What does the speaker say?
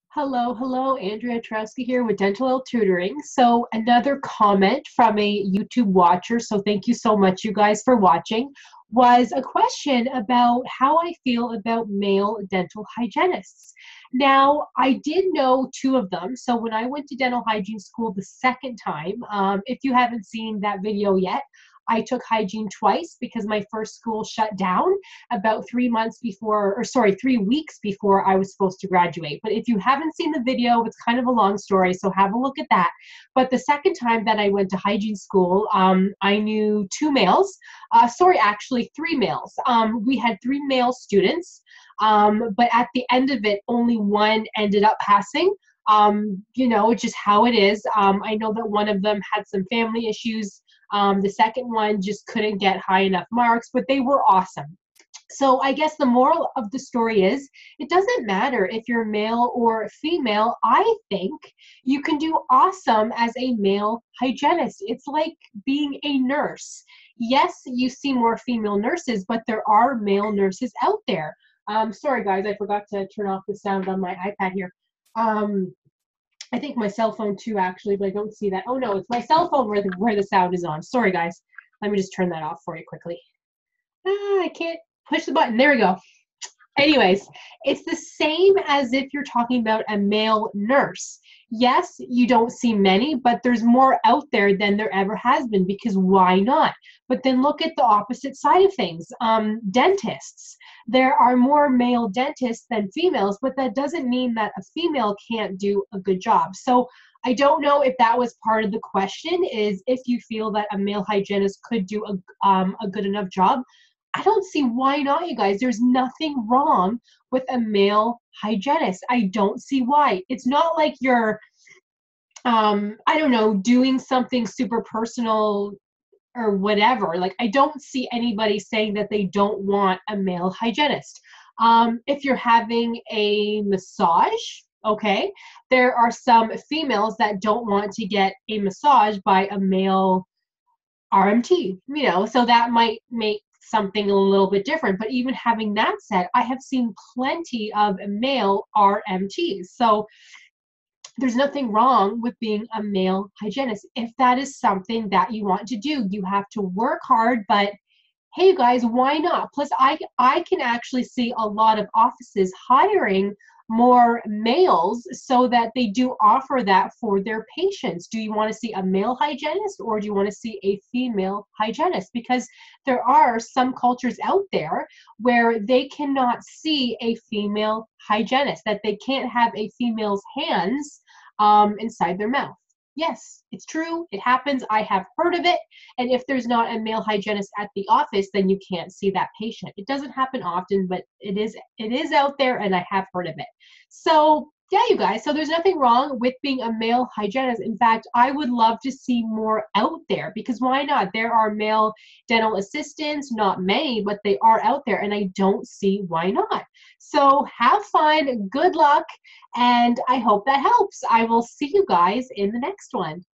Hello, hello, Andrea Twarowski here with Dentalelle Tutoring. So another comment from a YouTube watcher, so thank you so much you guys for watching, was a question about how I feel about male dental hygienists. Now, I did know two of them. So when I went to dental hygiene school the second time, if you haven't seen that video yet, I took hygiene twice because my first school shut down about 3 months before, or sorry, 3 weeks before I was supposed to graduate. But if you haven't seen the video, it's kind of a long story, so have a look at that. But the second time that I went to hygiene school, I knew two males, actually three males. We had three male students, but at the end of it, only one ended up passing. Just how it is. I know that one of them had some family issues. The second one just couldn't get high enough marks, but they were awesome. So I guess the moral of the story is it doesn't matter if you're male or female. I think you can do awesome as a male hygienist. It's like being a nurse. Yes, you see more female nurses, but there are male nurses out there. Sorry guys, I forgot to turn off the sound on my iPad here. I think my cell phone too, actually, but I don't see that. Oh no, it's my cell phone where the sound is on. Sorry guys. Let me just turn that off for you quickly. I can't push the button. There we go. Anyways, it's the same as if you're talking about a male nurse. Yes, you don't see many, but there's more out there than there ever has been, because why not? But then look at the opposite side of things. Dentists. There are more male dentists than females, but that doesn't mean that a female can't do a good job. So I don't know if that was part of the question, is if you feel that a male hygienist could do a good enough job. I don't see why not, you guys. There's nothing wrong with a male hygienist. I don't see why. It's not like you're, I don't know, doing something super personal or whatever. Like, I don't see anybody saying that they don't want a male hygienist. If you're having a massage, okay, there are some females that don't want to get a massage by a male RMT, so that might make something a little bit different. But even having that said, I have seen plenty of male RMTs. So there's nothing wrong with being a male hygienist. If that is something that you want to do, you have to work hard, but hey, you guys, why not? Plus, I can actually see a lot of offices hiring more males so that they do offer that for their patients. Do you want to see a male hygienist, or do you want to see a female hygienist? Because there are some cultures out there where they cannot see a female hygienist, that they can't have a female's hands inside their mouth. Yes, it's true. It happens. I have heard of it. And if there's not a male hygienist at the office, then you can't see that patient. It doesn't happen often, but it is out there, and I have heard of it. So yeah, you guys, so there's nothing wrong with being a male hygienist. In fact, I would love to see more out there, because why not? There are male dental assistants, not many, but they are out there, and I don't see why not. So have fun, good luck, and I hope that helps. I will see you guys in the next one.